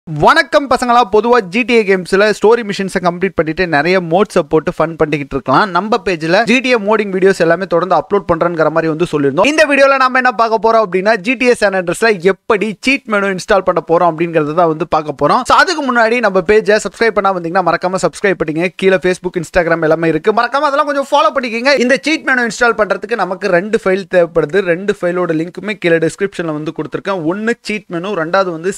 வணக்கம் பசங்களா. பொதுவாக GTA கேம்ஸில் ஸ்டோரி மிஷின்ஸை கம்ப்ளீட் பண்ணிட்டு நிறைய மோட்ஸை போட்டு ஃபன் பண்ணிக்கிட்டு இருக்கலாம். நம்ம பேஜில் GTA மோடிங் வீடியோஸ் எல்லாமே தொடர்ந்து அப்லோட் பண்ணுறங்கிற மாதிரி வந்து சொல்லியிருந்தோம். இந்த வீடியோவில் நம்ம என்ன பார்க்க போகிறோம் அப்படின்னா GTA San Andreasல எப்படி சீட் மெனு இன்ஸ்டால் பண்ண போகிறோம் அப்படிங்கிறத தான் வந்து பார்க்க போகிறோம். ஸோ அதுக்கு முன்னாடி நம்ம பேஜை சப்ஸ்கிரைப் பண்ணா வந்தீங்கன்னா மறக்காம சப்ஸ்கிரைப் பண்ணிங்க. கீழே ஃபேஸ்புக், இன்ஸ்டாகிராம் எல்லாமே இருக்குது. மறக்காம அதெல்லாம் கொஞ்சம் ஃபாலோ பண்ணிக்கோங்க. இந்த சீட் மெனு இன்ஸ்டால் பண்ணுறதுக்கு நமக்கு 2 ஃபைல் தேவைப்படுது. 2 ஃபைலோட லிங்க்குமே கீழே டிஸ்கிரிப்ஷனில் வந்து கொடுத்துருக்கேன். ஒன்று சீட் மெனு, ரெண்டாவது வந்து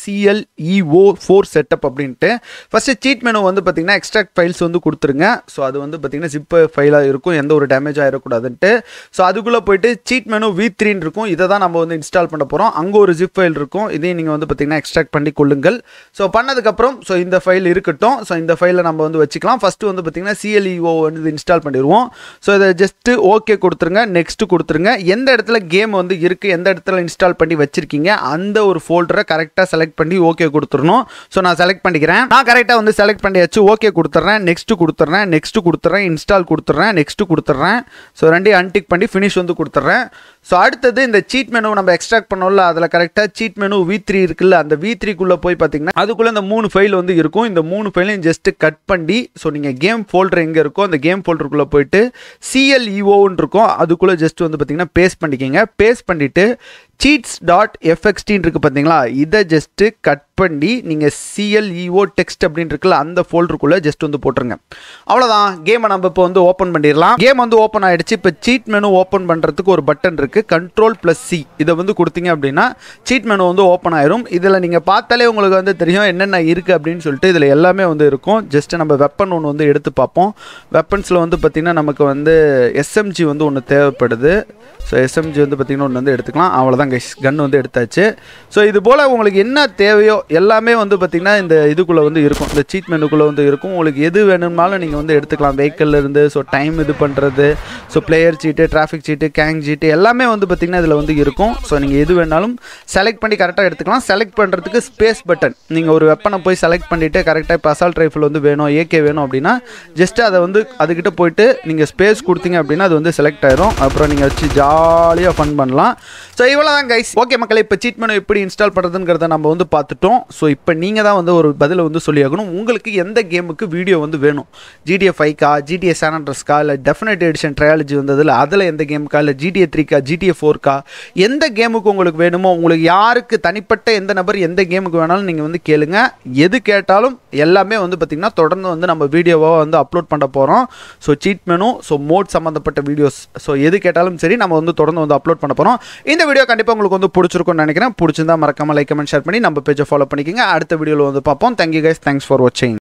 CLEO4 செட்டப் அப்படின்ட்டு. ஃபர்ஸ்ட் சீட் மெனு வந்து பார்த்தீங்கன்னா எக்ஸ்ட்ராக்ட் ஃபைல்ஸ் வந்து கொடுத்துருங்க. ஸோ அது வந்து பார்த்தீங்கன்னா ஜிப் ஃபைலாக இருக்கும், எந்த ஒரு டேமேஜ் ஆகிடக்கூடாதுன்ட்டு. ஸோ அதுக்குள்ளே போயிட்டு சீட் மெனு V3 இருக்கும். இதை தான் நம்ம வந்து இன்ஸ்டால் பண்ண போகிறோம். அங்கே ஒரு ஜிப் ஃபைல் இருக்கும், இதையும் நீங்கள் வந்து பார்த்தீங்கன்னா எக்ஸ்ட்ராக்ட் பண்ணி கொள்ளுங்கள். ஸோ பண்ணதுக்கப்புறம் ஸோ இந்த ஃபைல் இருக்கட்டும். ஸோ இந்த ஃபைலை நம்ம வந்து வச்சுக்கலாம். ஃபஸ்ட்டு வந்து பார்த்தீங்கன்னா CLEO வந்து இன்ஸ்டால் பண்ணிடுவோம். ஸோ இதை ஜஸ்ட்டு ஓகே கொடுத்துருங்க, நெக்ஸ்ட்டு கொடுத்துருங்க. எந்த இடத்துல கேம் வந்து இருக்குது, எந்த இடத்துல இன்ஸ்டால் பண்ணி வச்சுருக்கீங்க, அந்த ஒரு ஃபோல்டரை கரெக்டாக செலக்ட் பண்ணி ஓகே கொடுத்துடணும். ஸோ நான் செலக்ட் பண்ணிக்கிறேன். நான் கரெக்டாக வந்து செலக்ட் பண்ணியாச்சு. ஓகே கொடுத்துட்றேன், நெக்ஸ்ட்டு கொடுத்துட்றேன், நெக்ஸ்ட்டு கொடுத்துட்றேன், இன்ஸ்டால் கொடுத்துட்றேன், நெக்ஸ்ட்டு கொடுத்துட்றேன். ஸோ ரெண்டையும் அன்டிக் பண்ணி ஃபினிஷ் வந்து கொடுத்துட்றேன். ஸோ அடுத்தது இந்த சீட் மெனு நம்ம எக்ஸ்ட்ராக்ட் பண்ணோம்ல, அதில் கரெக்டாக சீட் மெனு V3 இருக்குல்ல, அந்த V3க்குள்ளே போய் பார்த்தீங்கன்னா அதுக்குள்ளே இந்த 3 ஃபைல் வந்து இருக்கும். இந்த 3 ஃபைலையும் ஜஸ்ட்டு கட் பண்ணி ஸோ நீங்கள் கேம் ஃபோல்டர் எங்கே இருக்கோ அந்த கேம் ஃபோல்டருக்குள்ளே போயிட்டு CLEOன்னு இருக்கும், அதுக்குள்ளே ஜஸ்ட் வந்து பார்த்தீங்கன்னா பேஸ்ட் பண்ணிக்கோங்க. பேஸ்ட் பண்ணிவிட்டு cheats.fxt இருக்கு பார்த்தீங்களா, இதை ஜஸ்ட்டு கட் பண்ணி நீங்கள் CLEO டெக்ஸ்ட் அப்படின்னு இருக்குல்ல அந்த ஃபோல்டருக்குள்ளே ஜஸ்ட் வந்து போட்டுருங்க. அவ்வளோதான். கேமை நம்ம இப்போ வந்து ஓப்பன் பண்ணிடலாம். கேம் வந்து ஓப்பன் ஆகிடுச்சு. இப்போ சீட் மெனு ஓப்பன் பண்ணுறதுக்கு ஒரு பட்டன் இருக்குது, Ctrl+C. இதை வந்து கொடுத்தீங்க அப்படின்னா சீட் மெனு வந்து ஓப்பன் ஆயிரும். இதில் நீங்கள் பார்த்தாலே உங்களுக்கு வந்து தெரியும் என்னென்ன இருக்குது அப்படின்னு சொல்லிட்டு. இதில் எல்லாமே வந்து இருக்கும். ஜஸ்ட்டு நம்ம வெப்பன் ஒன்று வந்து எடுத்து பார்ப்போம். வெப்பன்ஸில் வந்து பார்த்திங்கன்னா நமக்கு வந்து SMG வந்து ஒன்று தேவைப்படுது. ஸோ SMG வந்து பார்த்திங்கன்னா ஒன்று வந்து எடுத்துக்கலாம். அவ்வளோதான் கைஸ், கன் வந்து எடுத்தாச்சு. ஸோ இது போல் உங்களுக்கு என்ன தேவையோ எல்லாமே வந்து பார்த்திங்கன்னா இந்த இதுக்குள்ளே வந்து இருக்கும், இந்த சீட் மெனுக்குள்ளே வந்து இருக்கும். உங்களுக்கு எது வேணும்னாலும் நீங்கள் வந்து எடுத்துக்கலாம். வெஹிக்கிள் இருந்து ஸோ டைம் இது பண்ணுறது, so player cheat, traffic cheat, gang cheat எல்லாமே வந்து பார்த்திங்கன்னா இதில் வந்து இருக்கும். ஸோ நீங்கள் எது வேணாலும் செலக்ட் பண்ணி கரெக்டாக எடுத்துக்கலாம். செலக்ட் பண்ணுறதுக்கு ஸ்பேஸ் பட்டன், நீங்கள் ஒரு வெப்பனை போய் செலக்ட் பண்ணிவிட்டு கரெக்டாக இப்போ அசால்ட் ரைஃபிள் வந்து வேணும், AK வேணும் அப்படின்னா ஜஸ்ட்டு அதை வந்து அதுக்கிட்ட போயிட்டு நீங்கள் ஸ்பேஸ் கொடுத்தீங்க அப்படின்னா அது வந்து செலக்ட் ஆயிரும். அப்புறம் நீங்கள் வச்சு ஜாலியாக ஃபன் பண்ணலாம். ஸோ இவ்வளோ தான் கைஸ். ஓகே மக்களே, இப்போ சீட் மெனு எப்படி இன்ஸ்டால் பண்ணுறதுங்கிறத நம்ம வந்து பார்த்துட்டோம். ஸோ இப்போ நீங்கள் தான் வந்து ஒரு பதிலை வந்து சொல்லியாகணும். உங்களுக்கு எந்த கேமுக்கு வீடியோ வந்து வேணும், GTA 5கா, GTA San Andreasக்கா, இல்லை டெஃபினட் எடிஷன் ட்ரையாலஜி வந்ததில் அதில் எந்த கேமுக்கா, இல்லை GTA 3கா, GTA 4கா, எந்த கேமுக்கு உங்களுக்கு வேணுமோ, உங்களுக்கு யாருக்கு தனிப்பட்ட எந்த நபர் எந்த கேமுக்கு வேணாலும் நீங்கள் வந்து கேளுங்க. எது கேட்டாலும் எல்லாமே வந்து பார்த்திங்கன்னா தொடர்ந்து வந்து நம்ம வீடியோவாக வந்து அப்லோட் பண்ண போகிறோம். So cheat menu, so mod சம்மந்தப்பட்ட வீடியோஸ், ஸோ எது கேட்டாலும் சரி நம்ம வந்து தொடர்ந்து வந்து அப்லோட் பண்ண போகிறோம். இந்த வீடியோ கண்டிப்பாக உங்களுக்கு வந்து பிடிச்சிருக்கும்னு நினைக்கிறேன். பிடிச்சிருந்தா மறக்காம லைக், கமெண்ட், ஷேர் பண்ணி நம்ம பேஜை ஃபாலோ பண்ணிக்கோங்க. அடுத்த வீடியோவில் வந்து பார்ப்போம். தேங்க்யூ கைஸ், தேங்க்ஸ் ஃபார் வாட்சிங்.